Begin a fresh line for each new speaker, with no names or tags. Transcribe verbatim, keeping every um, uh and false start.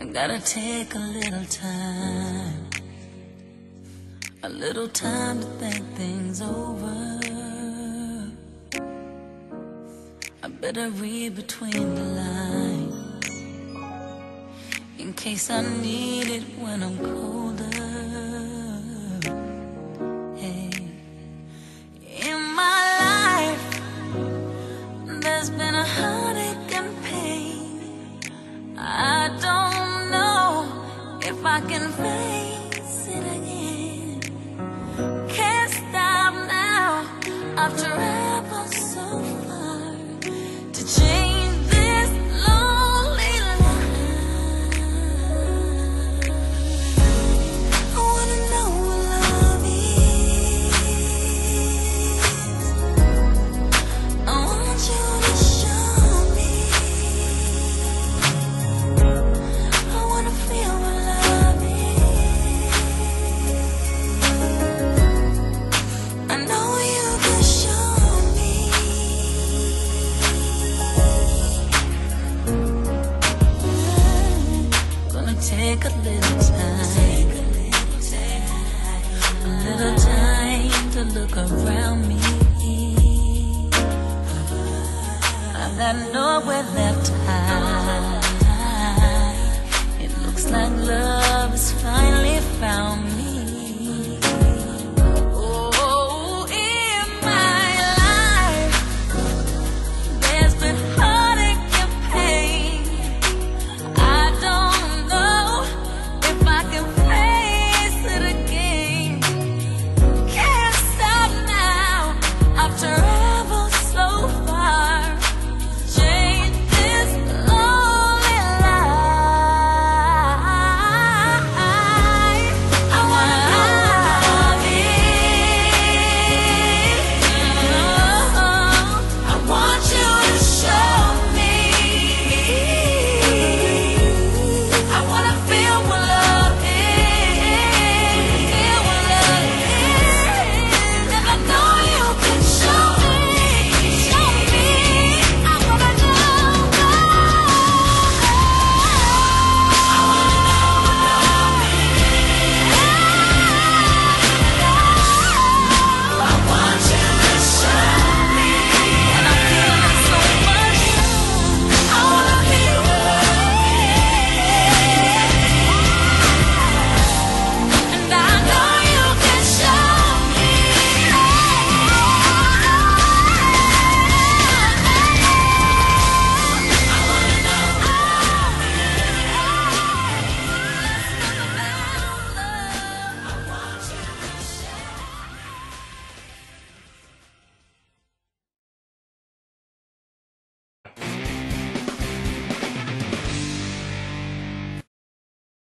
Gotta take a little time, a little time to think things over. I better read between the lines, in case I need it when I'm colder. Hey, in my life, there's been a heartache and pain. I don't know if I can face it again. Can't stop now, I've traveled so far to change this lonely life. I wanna know what love is. I want you to show me. I wanna feel what love is. I know you can show me. Gonna take a little time, a little time to look around me. I got nowhere left to hide.